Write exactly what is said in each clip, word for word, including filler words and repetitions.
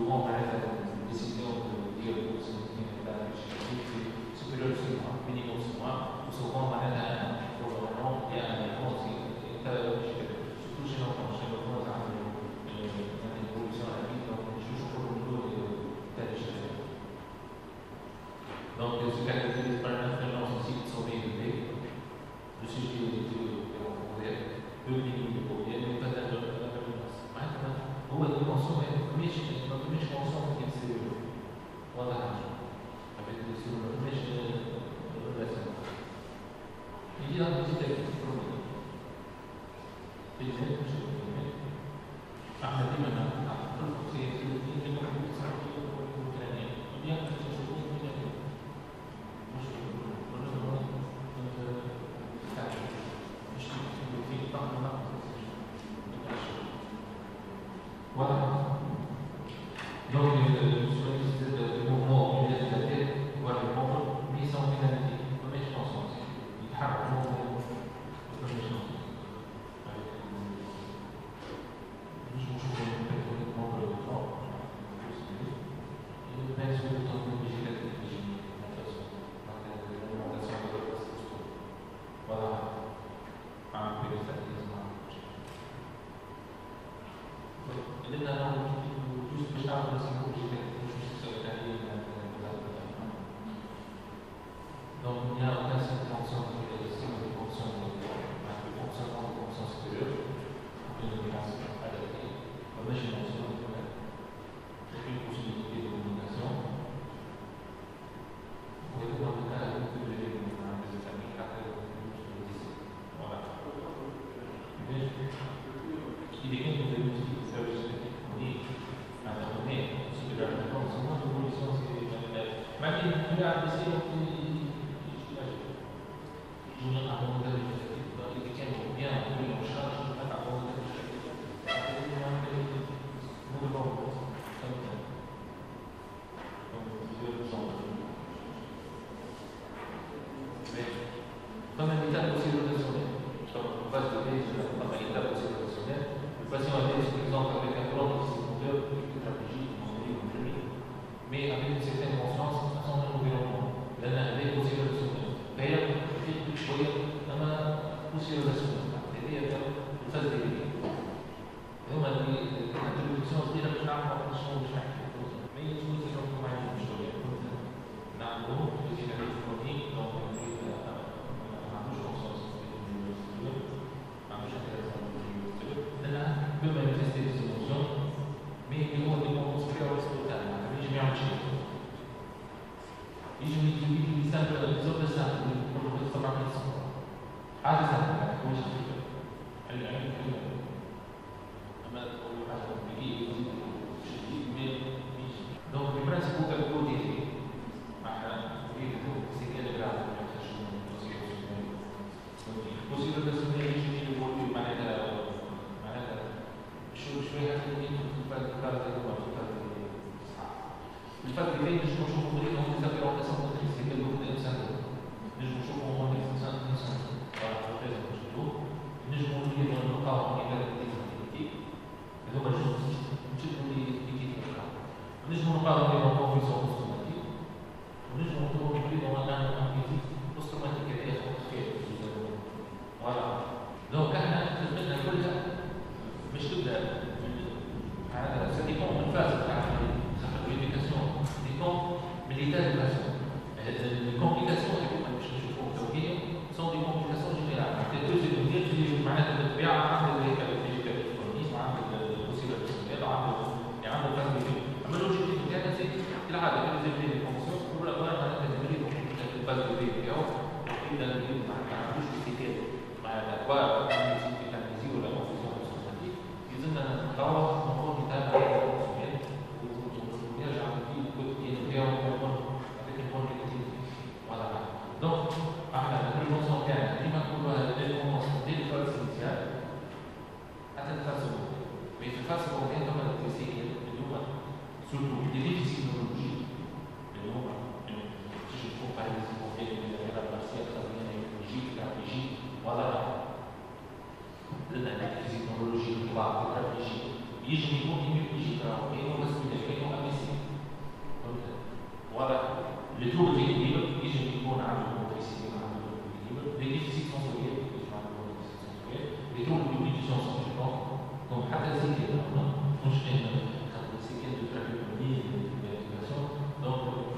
souvent une décision de dire que c'est supérieur six mois, minimum six mois, ou souvent pour le moment, il y a un élément aussi, surtout chez l'enfant, chez l'enfant, il y a une évolution à la vie, donc je joue pour le niveau de tel chef. Donc, ce qui caractérise par l'influence aussi de son élevé, le sujet de l'enfant, deux minutes de courrier, mais pas d'influence. هو الكونسوم مش مش كونسوم كيصير واضح حبيت يصير مش رسم يجي هذا يجي تكتب بروبلم في الجهة مش بروبلم احنا ديما نعرف في في في المكتب صار في بروبلم ودي احنا نشوفه في الجهة مش بروبلم انت تعرف مش في في طاقة ما voilà. Donc, le mouvement de la tête, voilà, le mouvement, mais sans finalité. Première chanson, il y a un mouvement de première chanson. Je vous fais un peu de mouvement de l'enfant. Et le pinceau de ton obligé d'être obligé, de toute façon. L'orientation de la place. Voilà. Un peu de statisme. لأن أنا جزء من الشعب نسميه جدا جزء تاريخي من البلاد. Donc il y a aucun fonctionnement de de fonctionnement de fonctionnement de fonction supérieure, une différence adaptée. Moi j'ai mentionné une possibilité de communication. Vous voyez dans le cas où vous avez des familles après le lycée. Voilà. Il est bien que vous avez utilisé ما في مجال بيصير في يجون يقعدون مدرب اللي كانوا بيان كل مشارك يقعدون مدرب مو بالضبط فما مثال بسيط ريزونيل بس بيجي طبعا مثال بسيط ريزونيل الباسيون avait par exemple avec un plan de moteur stratégique mais avec une certaine conscience sans environnement لأن هذه وسيلة رسومية فهي تفيد شوية أما وسيلة رسومية هذه هي الفاز ديالي هما اللي الانترودكسيون صغيرة باش نعرفوا شنو باش نحكي ما يجوز يكونوا معايا شوية نعملوه في الإلكتروني دونك ما عندوش conscience ما عندوش intérêt لأنها peut manifester des émotions mais ils vont les construire au hospital يجي يعمل شيء يجي يجي يسافر يزور السافر يقول له طبعا هذا سافر مش العلم كله اما تقول حاجه بيجي يجي شيء يجي دونك بالبرانسيب هو كالكود يجي مع يجي سيكل جراف بوسيبل بس يجي يقول معناتها معناتها شو شويه هتلاقي في الكارت الفرق بين نجم نشوفوا طريقة هم يسافروا على أساس مدرسة كل واحد إنسان نجم نشوفوا هم إنسان إنسان راح لازم نشوفوه نجم نجيبوا نلقاهم في بلد ديمقراطية هذوما جزء نشوفوا اللي يجي في القاع نجم نلقاهم في بروفيسور أوتوماتيك ونجم نلقاهم في بروفيسور أوتوماتيك هذا ياخذ خير فوالا دونك احنا خدمتنا كلها مش تبدا هذا سيكون من فاز تاع l'éducation mais l'état de façon. Les complications sont des complications générales. Les deux économies, tu dis, معناتها بالطبيعة عندك هيك الإلكترونية وعندك الوسيلة الاتصالية وعندك يعني عندك فهم فيه. أما اللوجيك بتاعنا زي كالعادة كل زي اللي الفونكسيون كل أولا معناتها تدريب الفاز دي بتاعه إذا ما عندوش كتير معناتها كبار كان يزيد كان يزيد ولا كونفيزيون أوتوماتيك يلزمنا نتطور الموضوع بتاعنا Donc, à la prévention canne, il m'a trouvé des commencements dès l'école initiale, à cette façon. Mais cette façon, on vient comme un essai, surtout des déficits neurologiques, le nom, si je trouve par exemple, on vient de la partielle, ça vient neurologique, stratégique, voilà. Le déficit neurologique, tétraplégique, يجي يكون هيميبليجيك راهو هو بس كانوا اميسي واضح لي تروبل ديكيليبر يجب يكون عنده موتريسيتي عنده ديكيليبر لي ديفيسيت سونسوريال يجب عنده موتريسيتي سونسوريال لي تروبل ديكيليبر سونسوريال donc حتى زي كده مش احنا خدنا سي كده دو ترافيك مبني للإديوكاسيون donc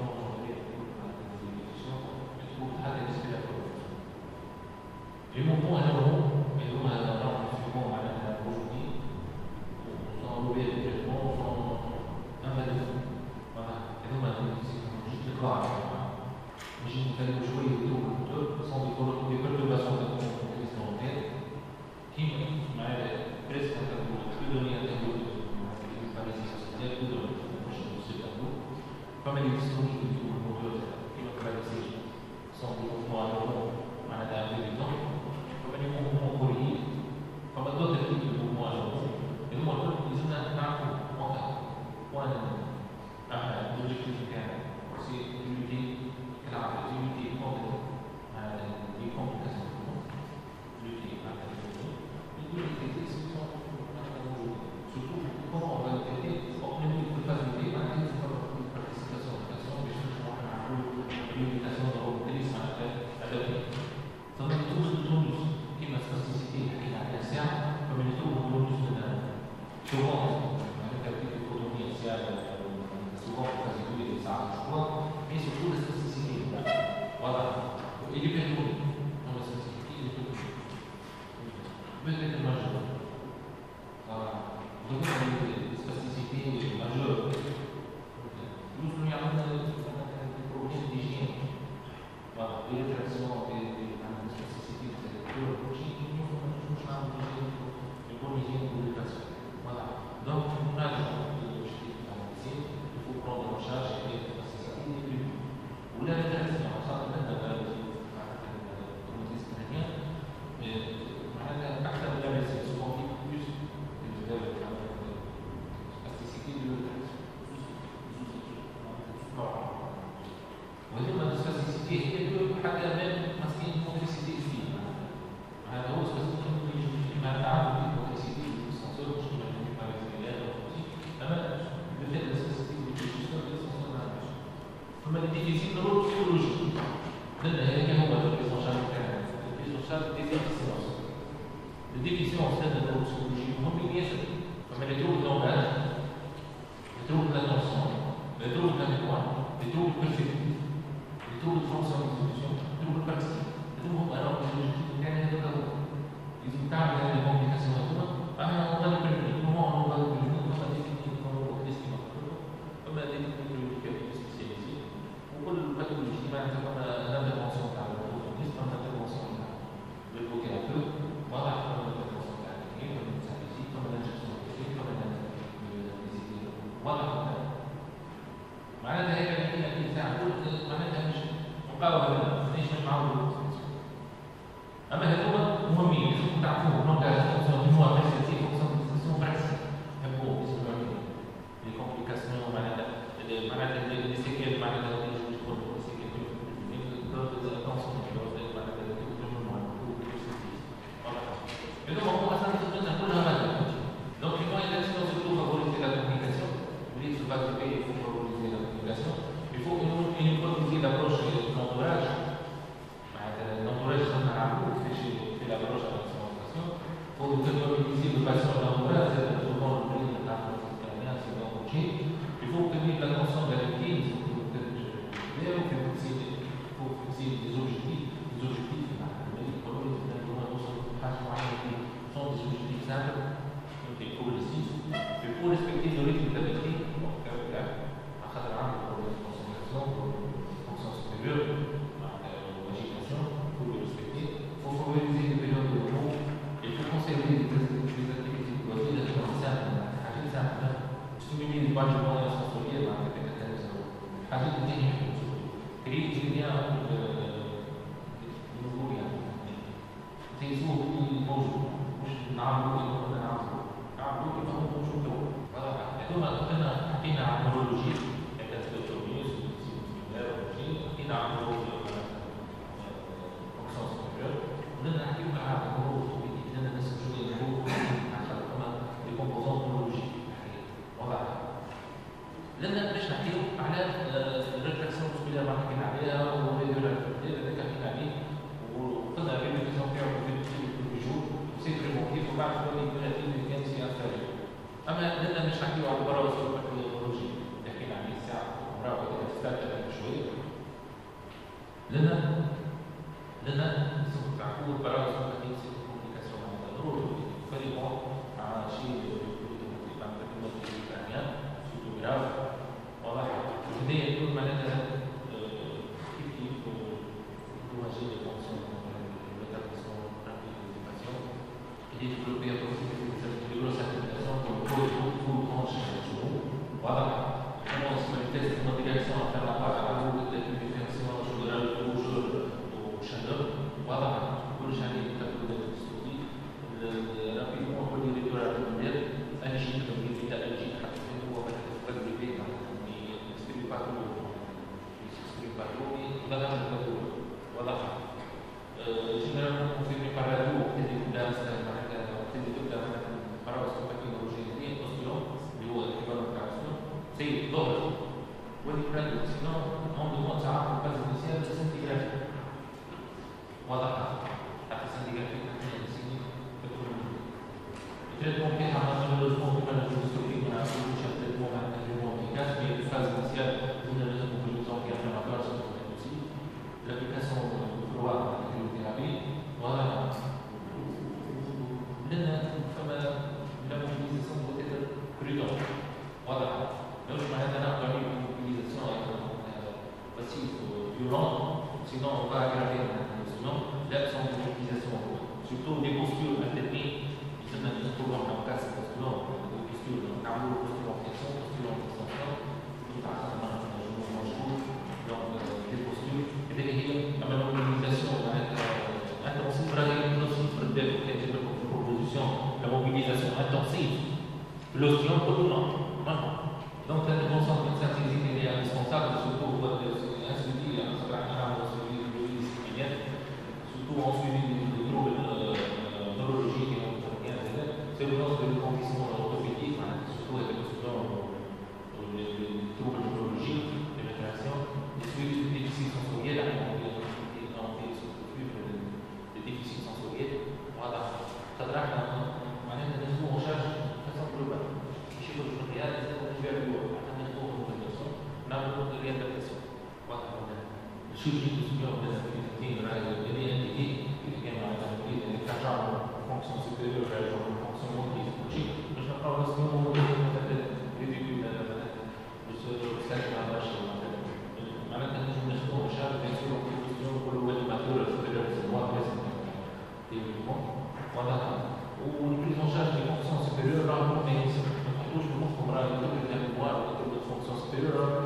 les montants à l'euro, et donc on va la aujourd'hui, sont enlevés légèrement, sont invalidés. Voilà, et donc c'est juste le corps. Moi j'ai une façon de jouer les deux compteurs, sans des perturbations de compétition en tête, qui m'a presque un tableau, je peux donner un tableau de parésie sociétaire, je peux donner ce tableau, comme elle est disponible de tout le compteur, qui va traverser sans des mouvements à l'euro, à la dernière exemple. Les mouvements colliers, comme d'autres types de mouvements à l'euro, et nous, on peut utiliser un arbre point l'objectif c'est lutter grave, lutter contre les complications, lutter contre les complications, surtout comment on va le traiter, on ne peut pas lutter, c'est pas une participation, mais je pense qu'on a un peu l'imitation de l'organisme adapté. Ça va être tout ce que كما spécificité حكينا على الساعة فبنتوه بونus souvent avec la petite autonomie initiale souvent pour faire des saates de choix mais surtout la spécificité voilà il est bien connu dans la spécificité il est connu peut-être majeur voilà donc les spécificités majeures nous nous avons des problèmes d'hygiène voilà des rétractions des spécificités voilà. Donc, on a l'objectif d'analyser, il faut prendre en charge les capacités des plus. Ou la rédaction, ça dépend de la communauté canadienne, mais l'acte de la médecine se confie plus que de la spasticité de l'autorisme. Vous voyez, la spasticité est que, même, parce qu'il y a une complexité ici. هذا هو سبيسيفيك ما تعرف به الكومبلكسيتي والسنسور مش معنى مع الزيادات والتوصيل اما بالفعل السبيسيفيك بالجسم بالسنسور ما عندوش ثم الديفيسيت رول فيولوجي لان هي هو البيزونشال تاعنا البيزونشال ديزيرسيونس الديفيسيونس هذا الرول فيولوجي مهم ياسر فما اللي تروح لونغاج تروح لاتونسيون تروح لاميكوان تروح بيرفكت تروح فونكسيون تروح بارتيسيب هم أراهم كان هذا الضرورة إذا تعمل هذه الكومبليكاسيون هذوما أنا أغلب بالمين هو أنا أغلب بالمين وقد يمكن أن يكون ليستي مقبول أما هذه التكنولوجيا كانت سبيسياليزي وكل باثولوجي معناتها كنا لانترفونسيون تاع الأورجانيزم كنا لانترفونسيون تاع البوكيراتور واضح كنا لانترفونسيون تاع الكيمياء كنا المساعدين كنا لانجكسيون كيمياء كنا لانجكسيون واضح معناتها هي كانت تاع معناتها مش مقاومة مانيش معروف أما هذوما مهمين لازم تعرفوهم لونغاج فونكسيون دو موا بريسيتي فونكسيون بريسيتي هبو يسمعوا عليهم لي كومبليكاسيون معناتها معناتها لي سيكيل معناتها اللي يكون لي سيكيل كل التونسيون معناتها هذوما هما أصلا خدمتنا كلها مادة دونك كيما إذا كنتو سيرتو فابوريزي لا كومونيكاسيون وليت سو با تبي يفو فابوريزي لا كومونيكاسيون يفو إنو فابوريزي لابروش لونتوراج l'entourage général fait l'approche à la transformation pour déterminer le patient l'entourage, c'est souvent le prix de la transformation, c'est dans le coaching. Il faut obtenir l'attention de la victime, il faut fixer des objectifs, des objectifs, sont des objectifs simples, des progressifs, il faut respecter le rythme de la victime, à travers un problème de concentration, de fonction supérieure. Il faut favoriser les périodes de repos, il faut conserver les activités de loisirs, حاجات سهلة stimuler les bâtiments sensoriels مع الكتاب حاجات تانية كريت ليا نقول يعني تيسوه موجود مش نعملوا كيف نعملوا نعملوا كيف هو موجود هذوما كنا حكينا عن نورولوجي كانت التوميوس حكينا عن نورولوجي لنا نحكيو على الحروف لنا نسمع شويه الحروف عشان كمان يكون بوزون نورولوجي واضح شويه يكون في ميكانيزم انفيري. اما لنا مش حكيوا على البراوز والبكتيريولوجي اللي حكينا عليه الساعه عمرها وقت تسترجع شويه. لنا لنا تعقول البراوز والبكتيريولوجي كوميونيكاسيون مع النور فريقون مع شيء عن تكنولوجيا ثانيه سوتو جراف واضح. هذه كل ما لنا كيف كيف تواجه الفونكسيون qui est développé à partir de grosses applications pour le code tout branche voilà. Comment se manifeste une intégration à faire la part à la roue de l'application sur le rouge au channel voilà. Pour le channel de la production rapidement pour les retours à l'univers agit comme il est agit rapidement pour faire le code privé mais il ne s'exprime pas trop il ne s'exprime pas trop mais il va dans le code voilà. Généralement on fait préparer à l'eau peut-être des coups زي الظهر والبرد سينو موضوع ساعات الفاز النسيان سنتيجرافي واضح حتى سنتيجرافي تحديدا السنين التريتمون فيها مالوروزمون كما نقول مع كل شيء التريتمون مع التريتمون efficace mais الفاز النسيان هنا لازم نقول لهم كانفلاماتوار سنتيجرافي aussi l'application de froid à la cryothérapie voilà لنا فما la mobilisation doit être prudente واضح. لو ما عندنا قانون mobilisation passive violente sinon on va aggraver sinon là sans mobilisation surtout des postures alternées ils ont un programme en place postulant des postures on a un posture en flexion posture en extension tout à fait donc des postures et des la mobilisation intensive proposition la mobilisation intensive l'oscillon autonom maintenant. Donc la défense médecine est indispensable, surtout pour un suivi, un suivi disciplinaire, surtout en suivi des troubles neurologiques et endocriniens. C'est le sens de l'éconfissement orthopédique, surtout avec les troubles neurologiques, les récréations, les suivis des déficits sensoriels, les déficits sensoriels. Voilà. Ça traque معناتها ناخذوه en charge de façon globale. مش يقول في القيادة نعمل ريابيليتاسيون واضح ولا شو جي مسؤول عن الفيزيكين راهي اللي هي اللي كان عندنا اللي كان جامع فونكسيون سوبيريور على جامع فونكسيون موتيف شي باش نقراو نسميو مثلا ريديكول مثلا باش نستعمل على الرشا معناتها نجم ناخذوه شهر بيان سور في كوستيون كل واحد ماتور سوبيريور سوا لازم ديفلوبمون واضح والبريز اون شارج دي فونكسيون سوبيريور راهو ما ينحطوش في مخهم راهي يديروا لها ميموار ويديروا فونكسيون سوبيريور